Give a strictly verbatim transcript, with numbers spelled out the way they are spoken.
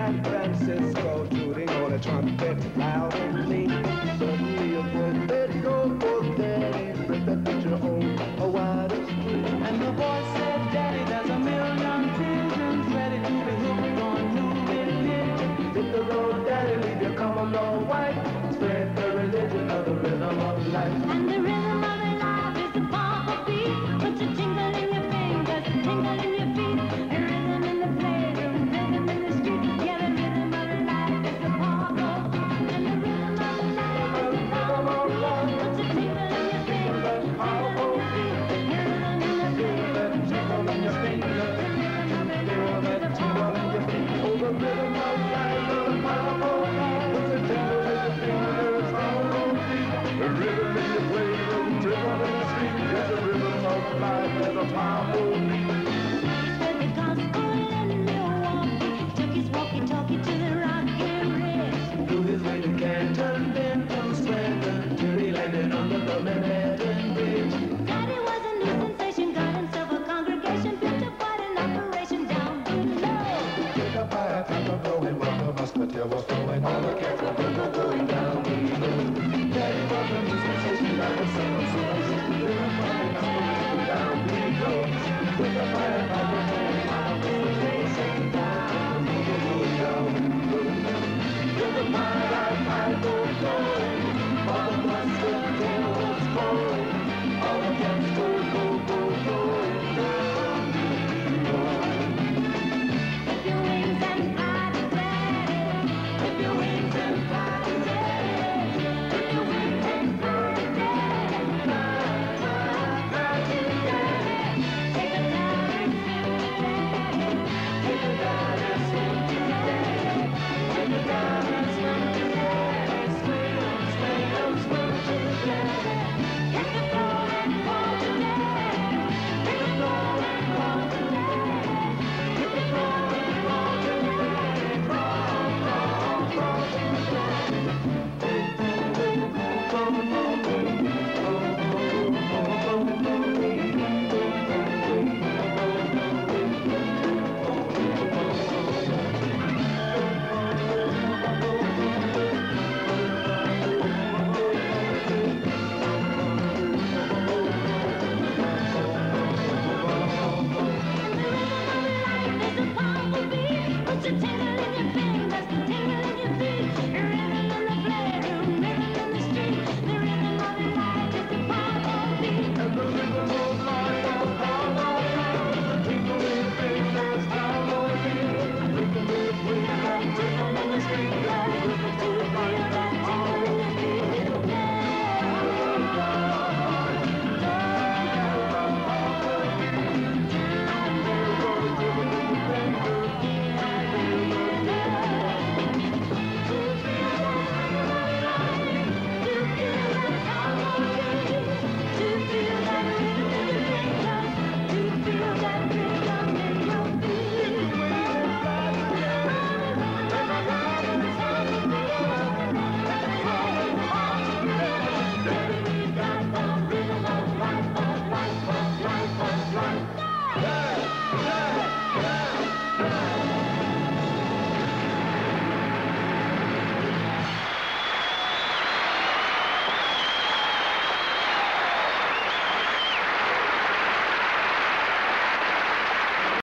San Francisco, tooting on a trumpet loud and clean. Suddenly a voice said, go for daddy, rip that picture on a wider street. And the boy said, Daddy, there's a million pigeons ready to be hooked on new religion. Hit the road, daddy, leave your common law white. Spread the religion of the rhythm of life. And the rhythm of life is the powerful beat. Put your jingle in your fingers, tingle in your feet. A rhythm in the playroom, rhythm in the street. Yeah, the rhythm of life is the powerful beat. And the rhythm of life is the powerful beat. Put your jingle in your fingers, tingle in your feet. A rhythm in the playroom, jingle in your fingers. The rhythm of life is the powerful beat. Oh, the rhythm of life is the powerful beat. Put your jingle in your fingers, powerful beat. The rhythm in your playroom, rhythm in the street. Yes, the rhythm of life is a powerful beat. Heard the gospel in Milwaukee. Took his walkie-talkie to the Rocky Ridge. Flew his way to Canton, then to Scranton, till he landed under the Manhattan Bridge. Daddy was a new sensation, got himself a congregation, built up quite an operation down below. Took a fire, top of blowing, while the musketeer was throwing all the cats.